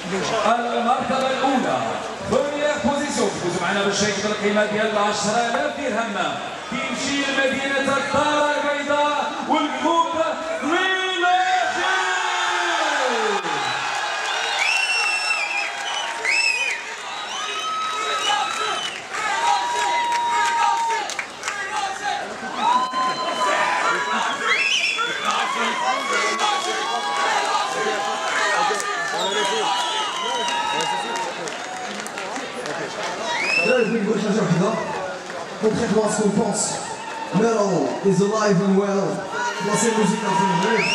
المرتبة الأولى ثانية بوزيسيون تفوز معنا بالشيك بالقيمة ديال 10,000 درهم كيمشي لمدينة الدار البيضاء والجروب Là, je vais vous dire quelque chose. Concrètement à ce qu'on pense, metal is alive and well. Dans cette musique un peu vraie.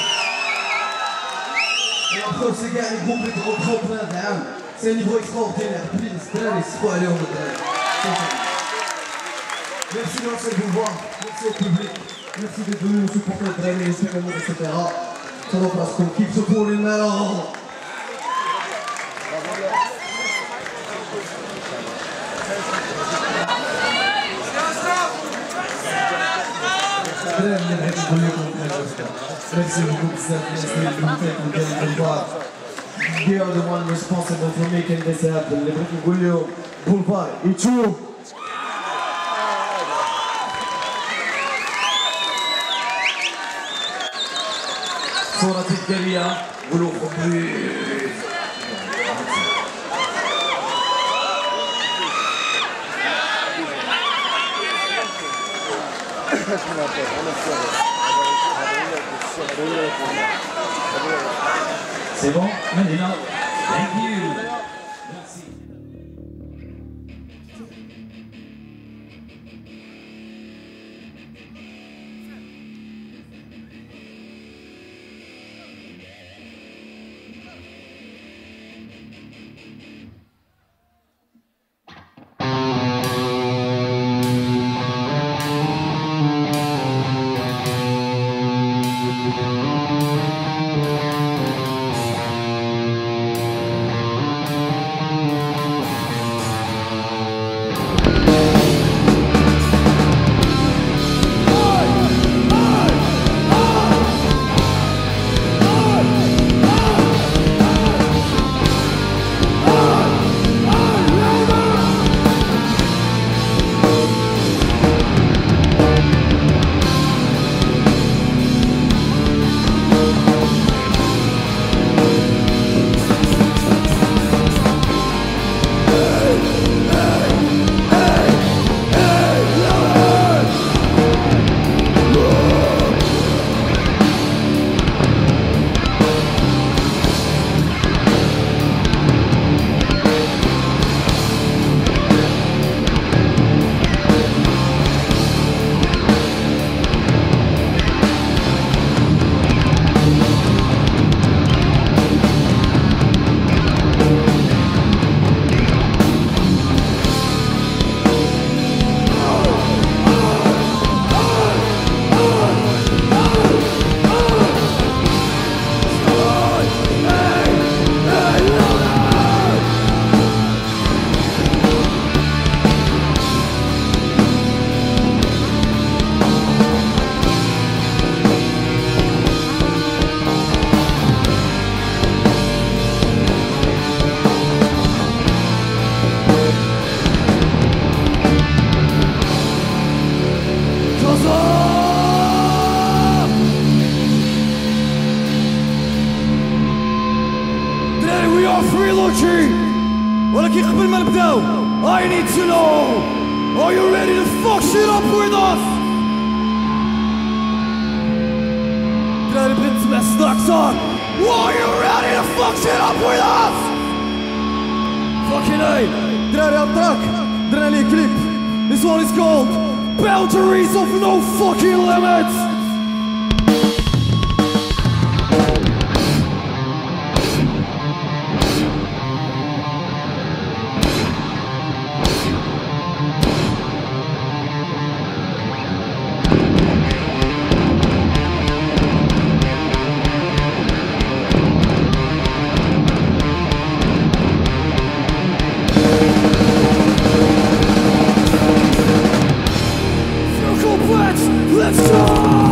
Et la preuve, c'est qu'il y a un groupe trop plein d'âme. C'est un niveau extraordinaire. Please, c'est pas aller en mode. Merci de lancer le pouvoir. Merci au public. Merci d'être venu nous supporter, drainer les cérémonies, etc. Ça va place qu'on kiffe ce pour les metal. Merci beaucoup They are the one responsible for making this happen. Guglio Boulevard et tout. صورة الجالية قولوا خبير C'est bon, Medina. Thank you. Merci. ولكن قبل ما نبداو I need to know, are you ready to fuck shit up with us? دراري بغيت نسمع الصداع كثار. Are you ready to fuck shit up with us? Fucking A. دراري التراك درنا ليه كليب. This one is called Boundaries of No Fucking Limits. Let's go!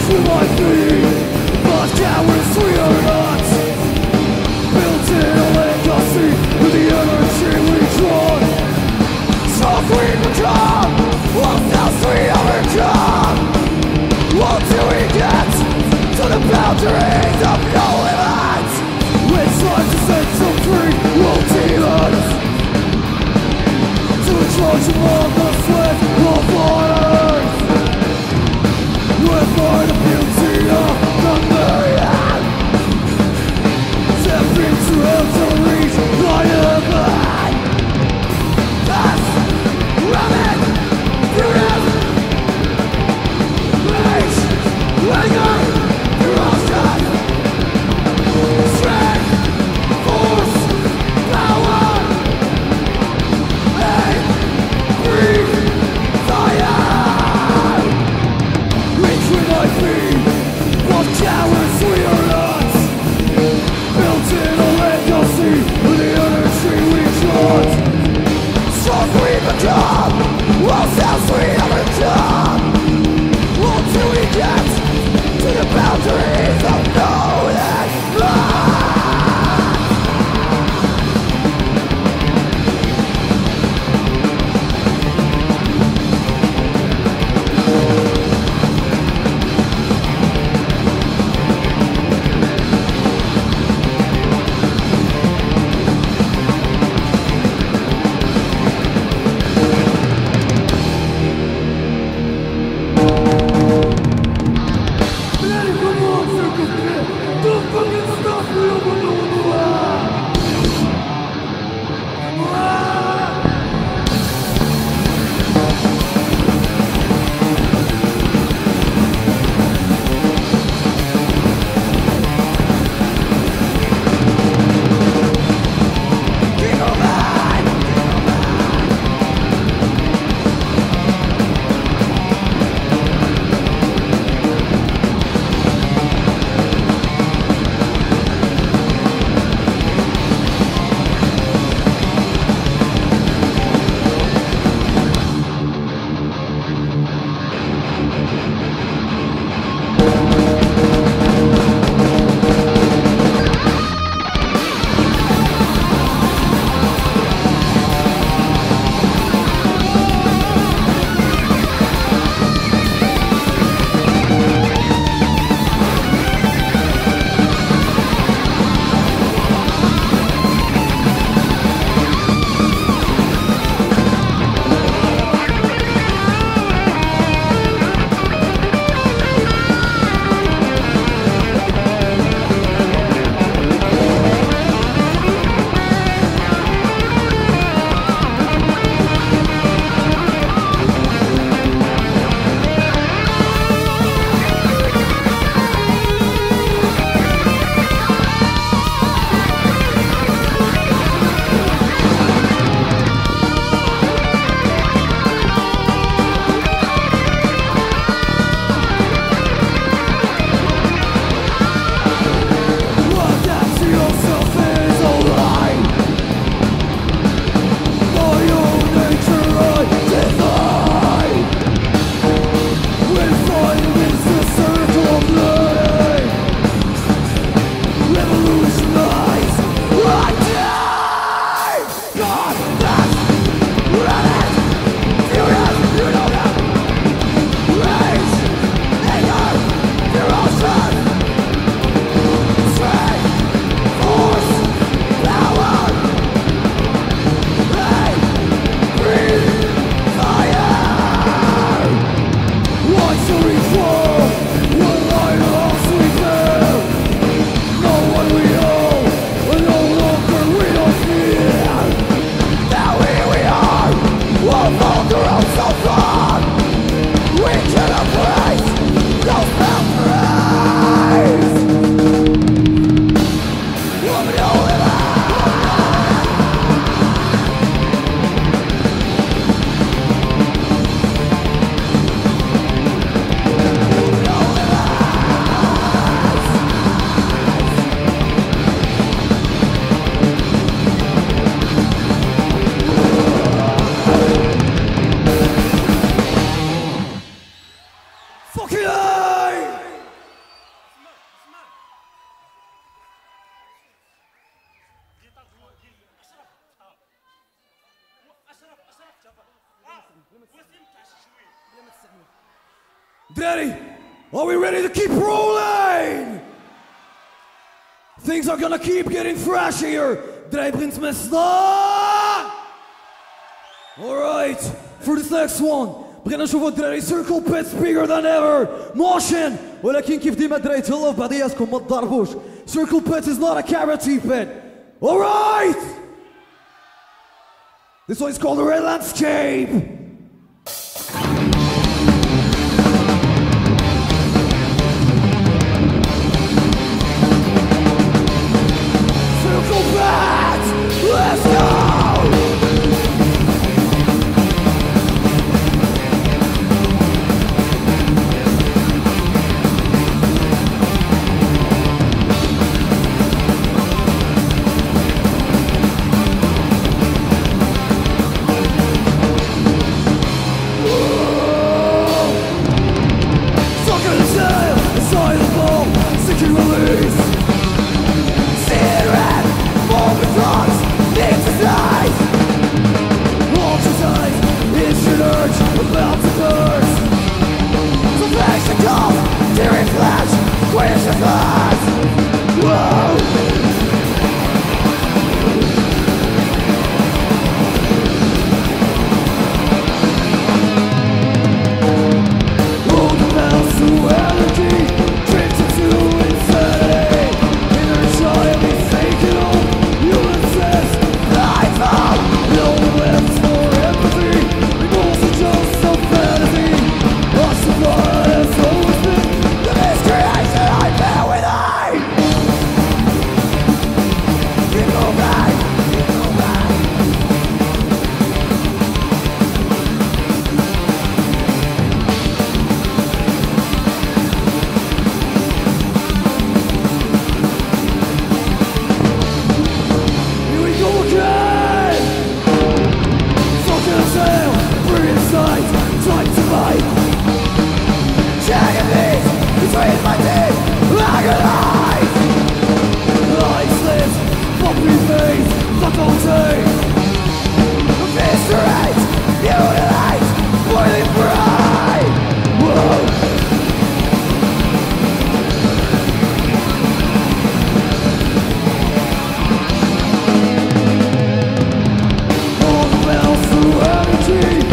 with my feet, but cowards we are not. Built in a legacy with the energy we draw. So we become, what else we overcome? What do we get to the boundaries of no limits? It's time to set some free world demons to charge among the sweat of our earth. We're for the beauty of the myriad. Step into hell to reach higher than. That's rabbit, beauty, rage, anger, corruption, strength, force, power, hate, greed, fire. Daddy, are we ready to keep rolling? Things are gonna keep getting fresh here. Draai begint met staan. Alright, for this next one, beginnen نشوفوا الدراري circle pits bigger than ever. Motion. ولكن كيف ديما الدراري تهلاو في بعضياتكم ما تضربوش. Circle pit is not a charity pit. Alright. This one is called the Red Landscape. Circle back! Let's go! About to burst. So flash the call, tearing flash, where's your flash? Whoa! All the bells to energy, trips into insanity. Inner child is taking on, you insist. Life out, no lips for empathy. Just some fantasy, lost the blood has always been the miscreation I bear with I. Keep going back, keep going back. Here we go again. Fucking a sail. Inside, trying to fight. Shagging these between my teeth, agonize. Light slips, poppy face, faculty. Eviscerate, mutilate, boiling bright. Whoa. All the bells through energy.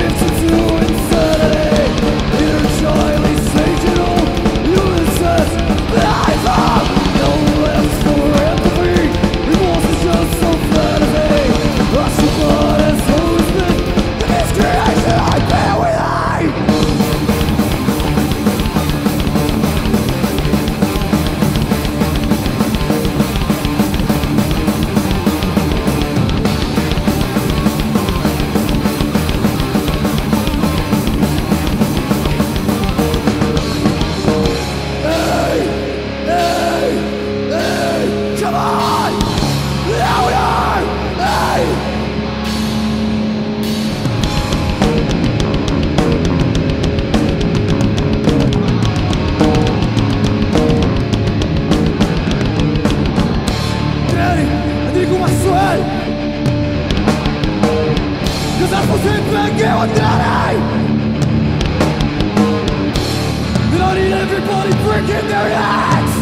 Everybody breaking their necks!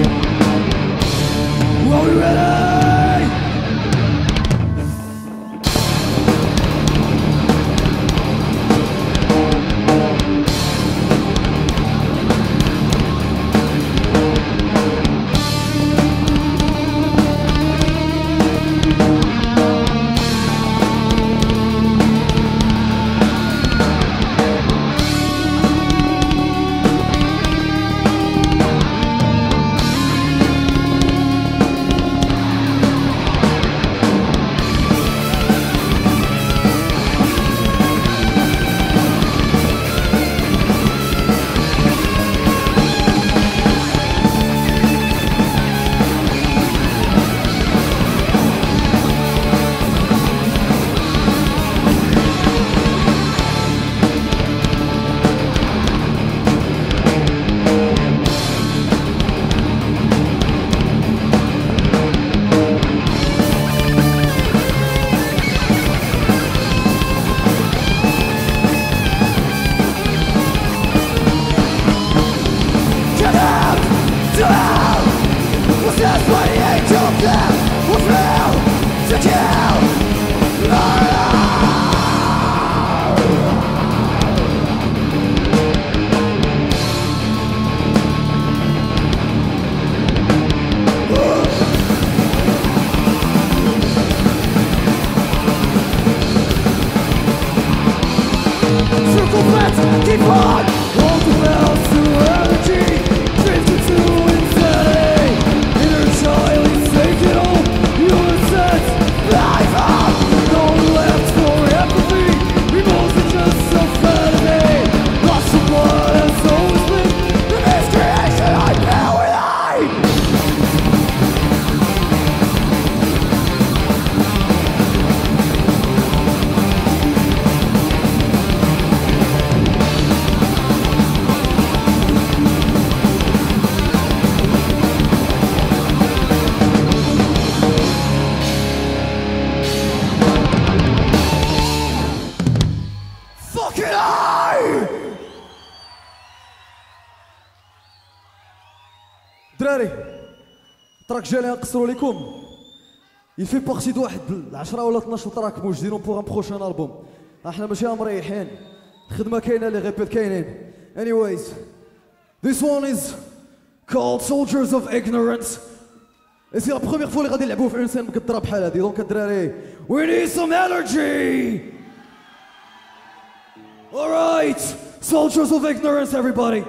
Are we ready? دراري التراك جالي نقصروا لكم يفي بارتي د واحد 10 ولا 12 تراك موجودين بوغ ان بروشان البوم. احنا ماشي مريحين، الخدمه كاينه، لي ريبيت كاينين. anyways this one is called Soldiers of Ignorance. et c'est la première fois اللي غادي نلعبوا في انسان مقدره بحال هادي. دونك الدراري we need some energy. alright Soldiers of Ignorance everybody.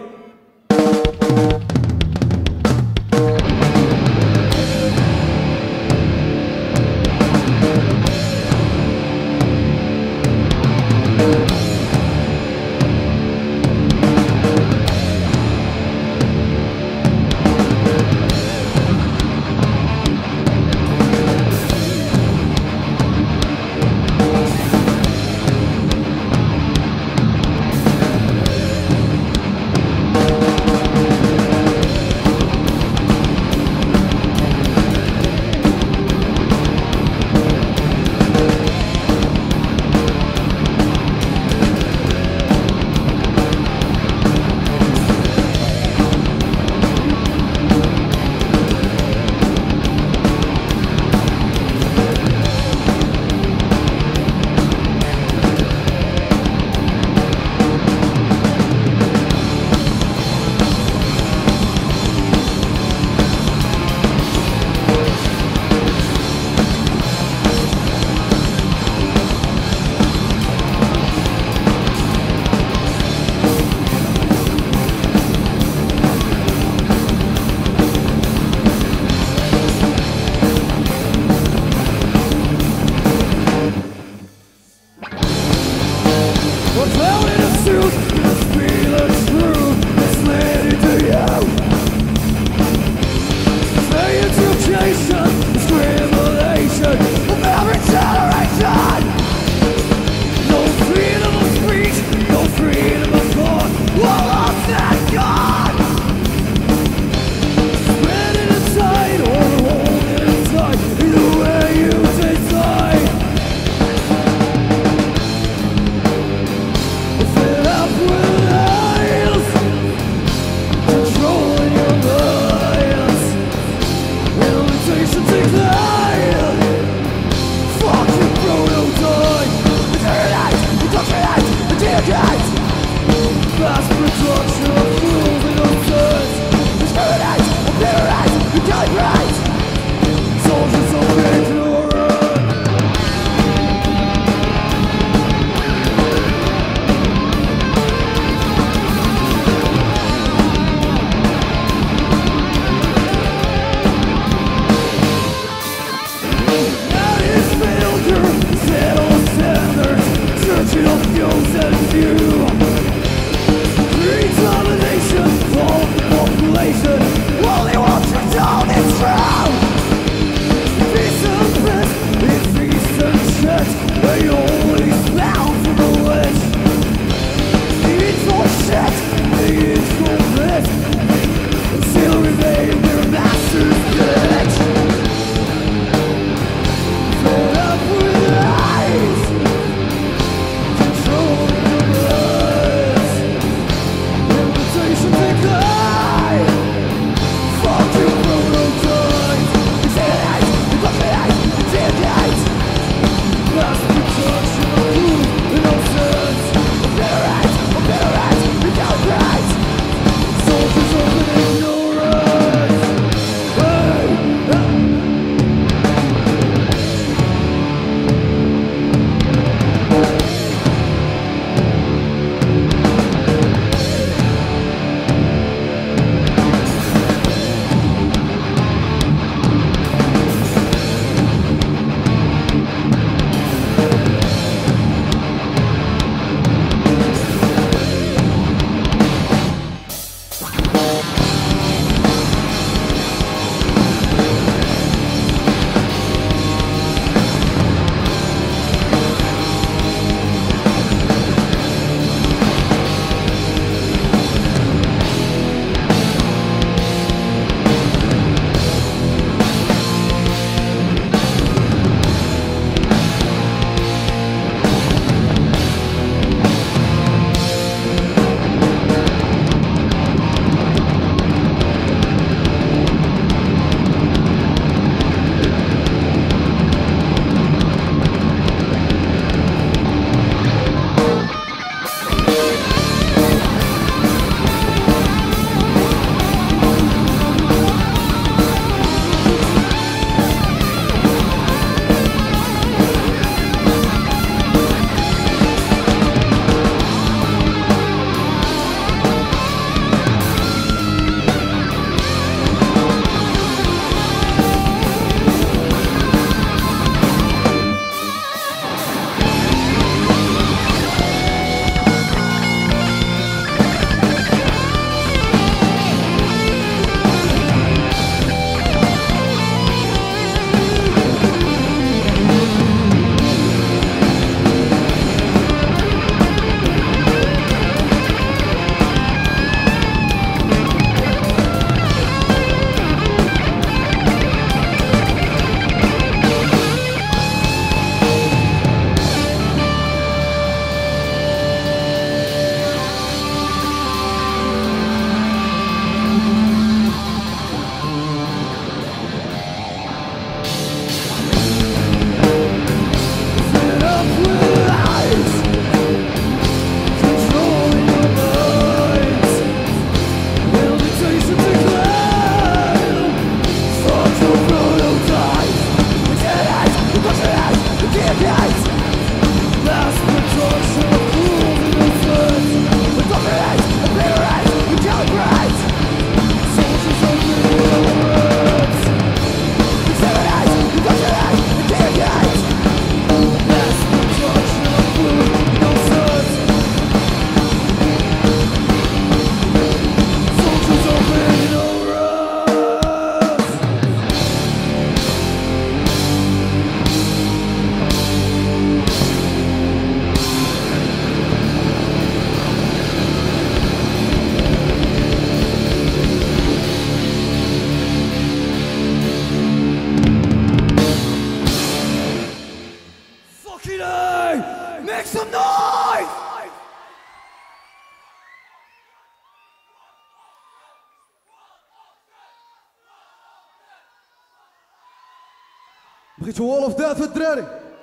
بغيتو وول اوف ديث الدراري؟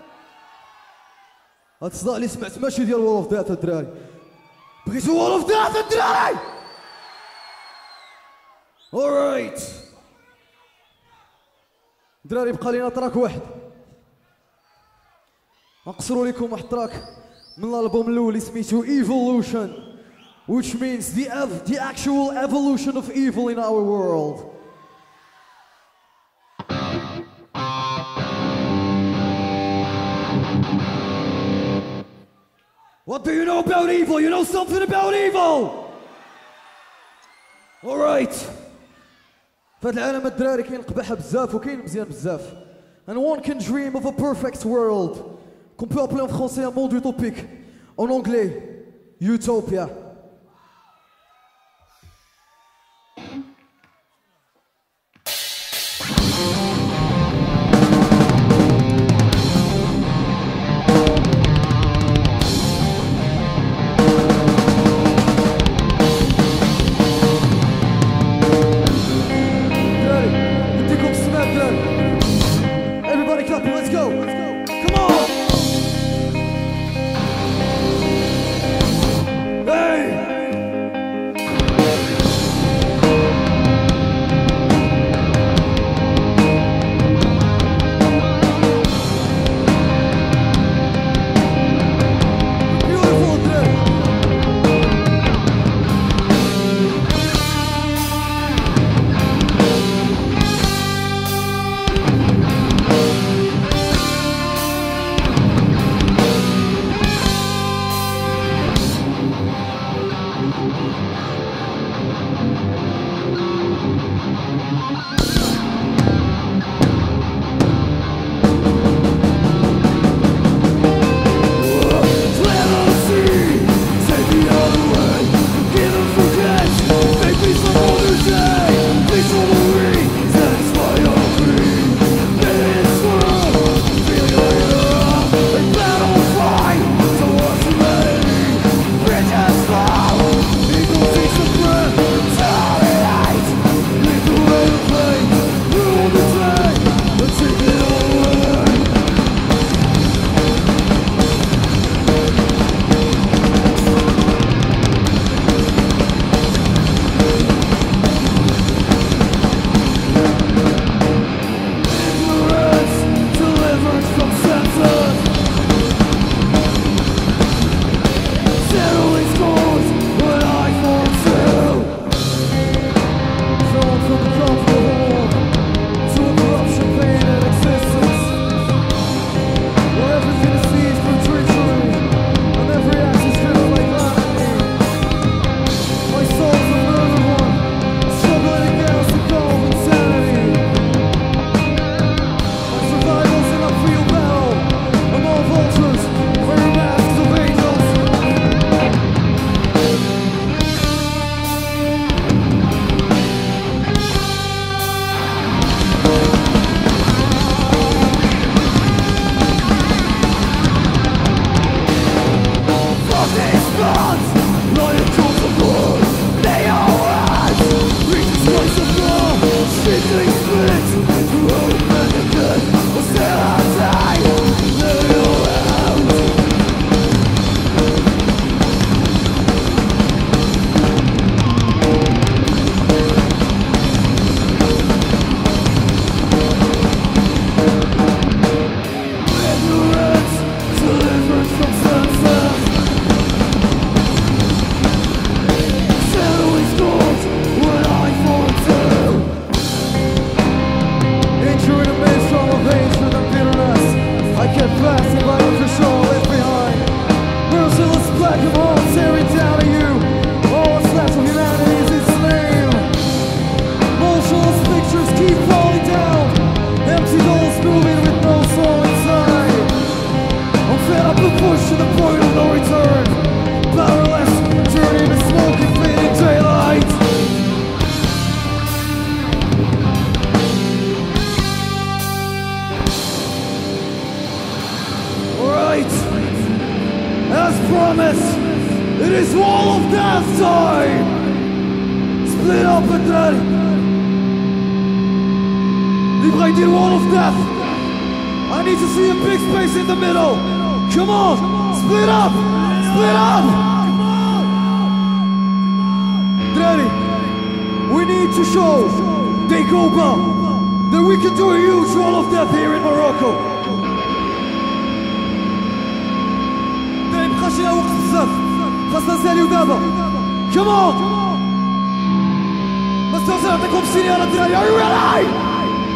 هاد الصداع اللي سمعت ماشي ديال وول اوف ديث الدراري. بغيتو وول اوف ديث الدراري؟ alright دراري بقى لينا تراك واحد نقصروا لكم واحد تراك من الالبوم الاول اللي سميتو Evolution, which means the actual evolution of evil in our world. What do you know about evil? You know something about evil? Alright. في هذا العالم الدراري كاين قباحة بزاف وكاين مزيان بزاف. And one can dream of a perfect world qu'on peut appeler en français un monde utopique. En anglais, Utopia. Let's go. Come on. Hey. It is Wall of Death time! Split up الدراري اللي بغا يدير Wall of Death I need to see a big space in the middle. Come on, split up, split up. Drari, we need to show Dagoba that we can do a huge wall of death here in Morocco. دايم خاشي وقت بزاف خاصنا نساليو دابا. Come on. بس توصل نعطيكم سينيال الدراري. Are you ready?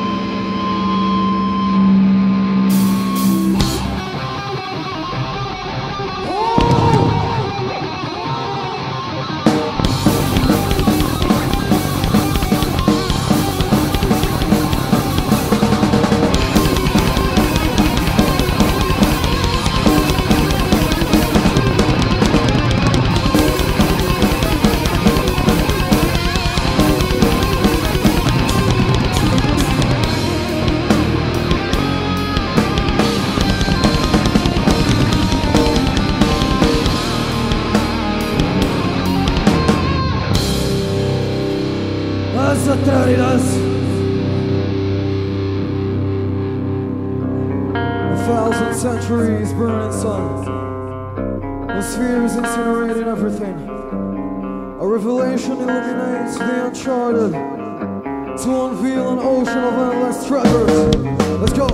A thousand centuries burning sun. The sphere is incinerating everything. A revelation illuminates the uncharted to unveil an ocean of endless treasures. Let's go.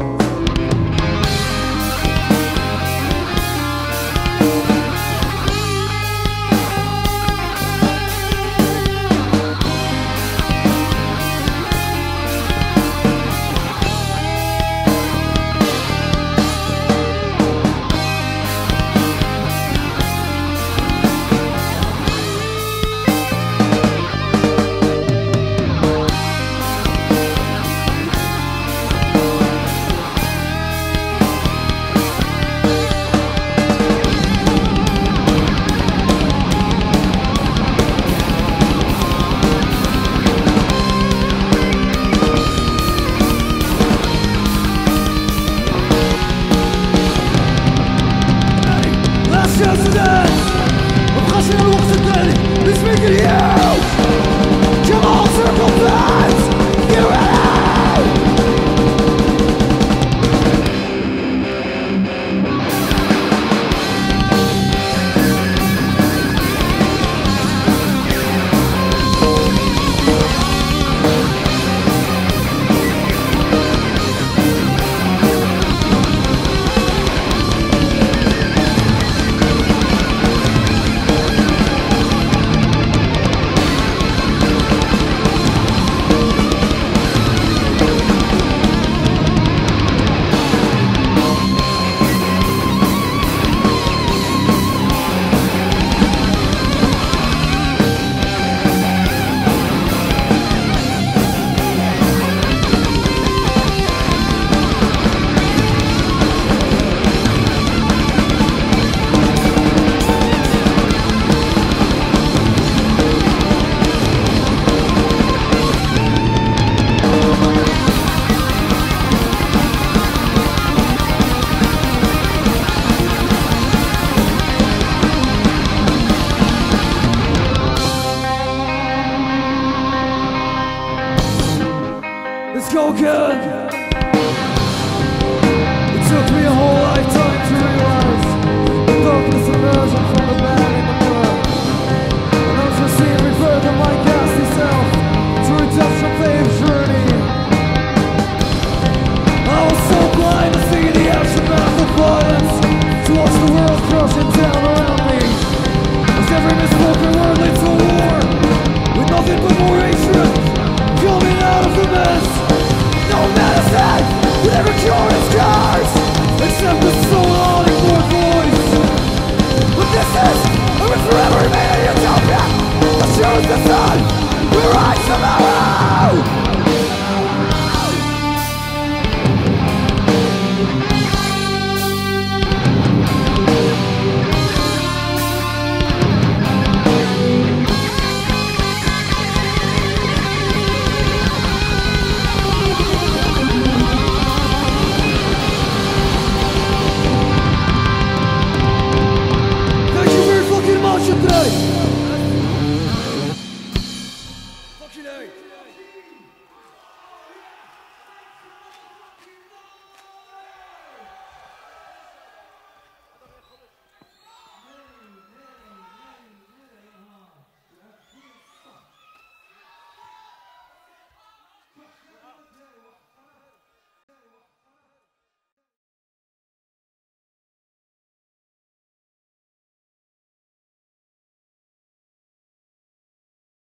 Let's go again.